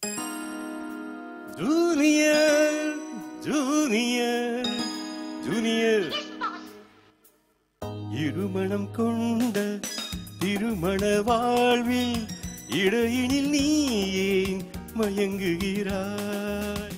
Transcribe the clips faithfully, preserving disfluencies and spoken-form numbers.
Junior, Junior, Junior. இருமணம் கொண்ட திருமண வாழ்வில் இடையினில் நீ ஏன் மயங்குகிறாய்?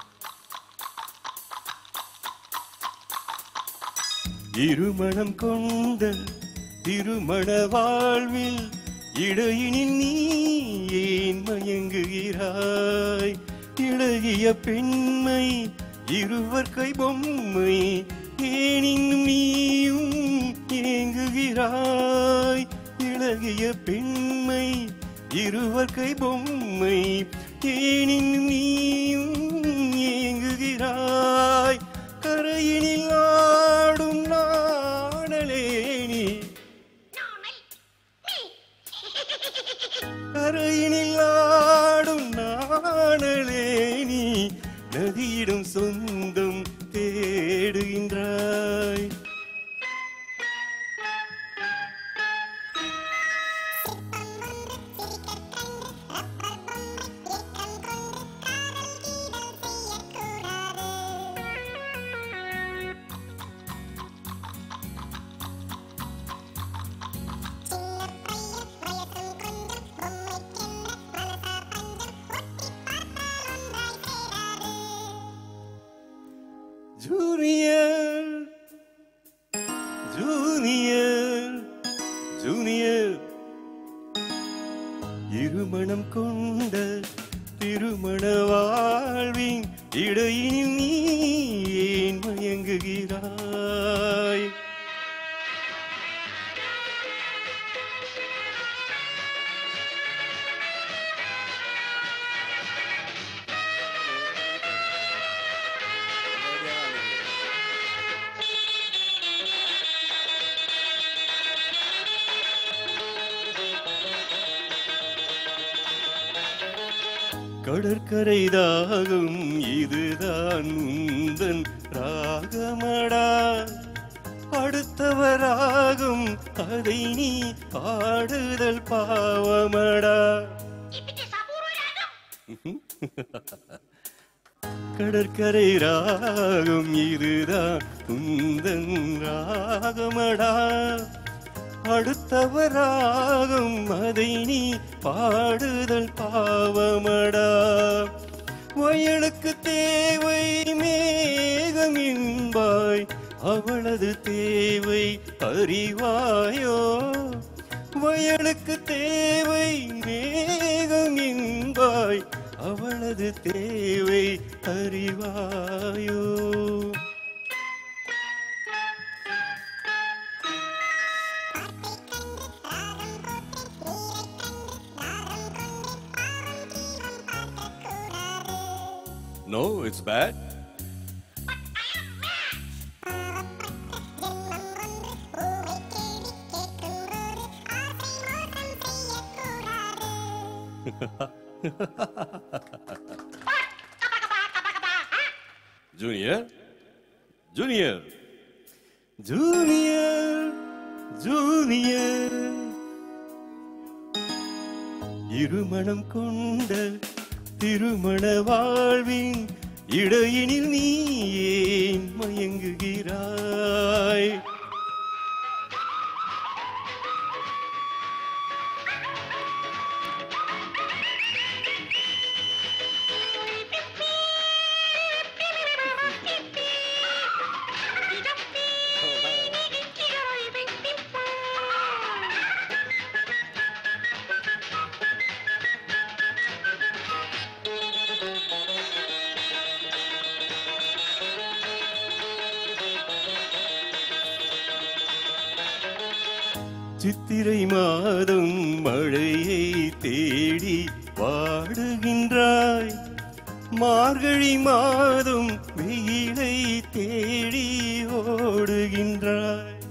இருமணம் கொண்ட திருமண வாழ்வில் இடையினில் நீ ஏன் மயங்குகிறாய்? இளகிய பெண்மை இருவர் கை பொம்மை ஏன் இன்னும் நீயும் ஏங்குகிறாய்? இளகிய பெண்மை இருவர் கை பொம்மை ஏன் இன்னும் நீயும் ஏங்குகிறாய்? கரையினில் ஆடும் நாணலே நீ, கரையினில் ஆடும் நாணலே நீ, நதியிடும் சொந்தம் தேடுகின்றாய். Junior, Junior, Junior. இருமணம் கொண்ட திருமண வாழ்வின் இடையினில் நீ ஏன் மயங்குகிறாய்? கடற்கரை தாகம் இதுதான் உந்தன் ராகமடா, அடுத்தவராகும் அதை நீ பாடுதல் பாவமடா. கடற்கரை ராகம் இதுதான் உந்தன் ராகமடா, அடுத்தவராகும் அதை நீ பாடுதல் பாவமடா. வயலுக்கு தேவை மேகம் என்பாய், அவளது தேவை அறிவாயோ? வயலுக்கு தேவை மேகம் என்பாய், அவளது தேவை அறிவாயோ? No, it's bad. Junior, Junior, Junior, Junior. இருமணம் கொண்ட திருமண வாழ்வின் இடையினில் நீ ஏன் மயங்குகிறாய்? சித்திரை மாதம் மழையை தேடி வாடுகின்றாய், மார்கழி மாதம் வெயிலை தேடி ஓடுகின்றாய்.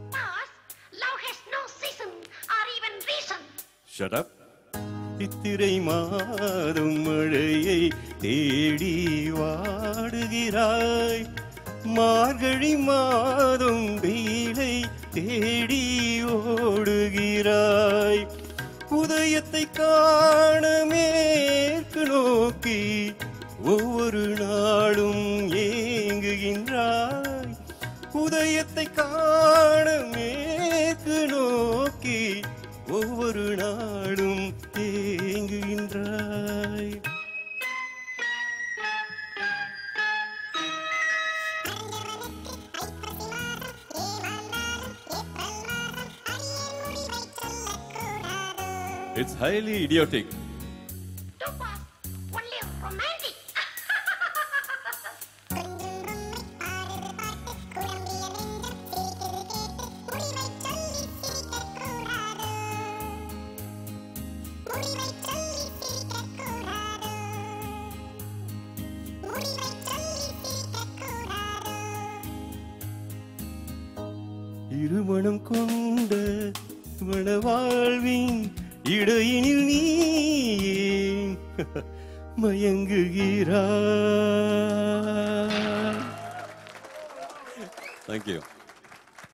Shut up. சித்திரை மாதம் மழையை தேடி வாடுகிறாய், மார்கழி மாதம் வெயிலை தேடி ஓடுகிறாய். உதயத்தை காண மேற்கு நோக்கி ஒவ்வொரு நாளும் ஏங்குகின்றாய். உதயத்தை காண மேற்கு நோக்கி ஒவ்வொரு நாளும் ஏங்குகின்றாய். It's highly idiotic. Too fast. Only romantic. இருமணம் கொண்ட மணவாழ்வின் இடையினில் நீ ஏன் மயங்குகிறாய்? Thank you.